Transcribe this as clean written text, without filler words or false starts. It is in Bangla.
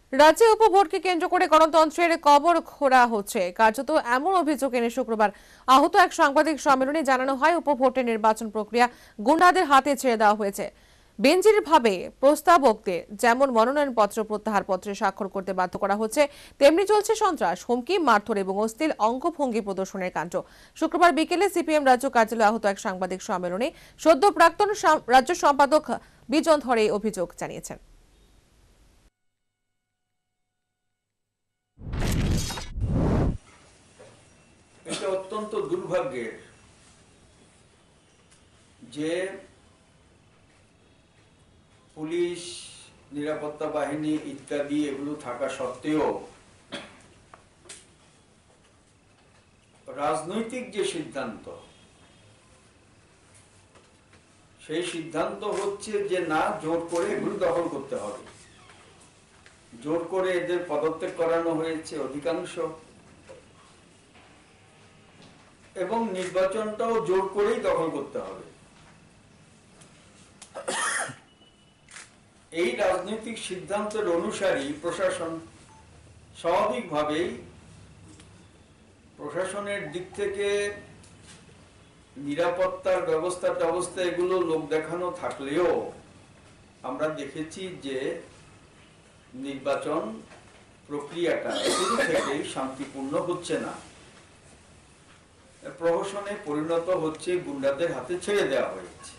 রাজ্যে উপভোটকে কেন্দ্র করে গণতন্ত্রের কবর খোঁড়া হচ্ছে। কার্যত এমন অভিযোগ এনে শুক্রবার আহত এক সাংবাদিক সম্মেলনে জানানো হয়, উপভোটের নির্বাচন প্রক্রিয়া গুন্ডাদের হাতে ছেড়ে দেওয়া হয়েছে। বেঞ্জির ভাবে প্রস্তাবকদের যেমন মনোনয়নপত্র প্রত্যাহার পত্রে স্বাক্ষর করতে বাধ্য করা হচ্ছে, তেমনি চলছে সন্ত্রাস, হুমকি, মারধর এবং অশ্লীল অঙ্গভঙ্গি প্রদর্শনের কাণ্ড। শুক্রবার বিকেলে সিপিএম রাজ্য কার্যালয়ে আহত এক সাংবাদিক সম্মেলনে সদ্য প্রাক্তন রাজ্য সম্পাদক বিজন ধরে অভিযোগ জানিয়েছেন। এটা অত্যন্ত দুর্ভাগ্যের যে পুলিশ, নিরাপত্তা বাহিনী ইত্যাদি এগুলো থাকা সত্ত্বেও রাজনৈতিক যে সিদ্ধান্ত, সেই সিদ্ধান্ত হচ্ছে যে না, জোর করে এগুলো দখল করতে হবে। জোর করে এদের পদত্যাগ করানো হয়েছে অধিকাংশ, এবং নির্বাচনটাও জোর করেই দখল করতে হবে। এই রাজনৈতিক সিদ্ধান্তের অনুসারী প্রশাসন স্বাভাবিকভাবেই প্রশাসনের দিক থেকে নিরাপত্তার ব্যবস্থা এগুলো লোক দেখানো থাকলেও আমরা দেখেছি যে নির্বাচন প্রক্রিয়াটা শুরু থেকেই শান্তিপূর্ণ হচ্ছে না, প্রহসনে পরিণত হচ্ছে, গুন্ডাদের হাতে ছেড়ে দেওয়া হয়েছে।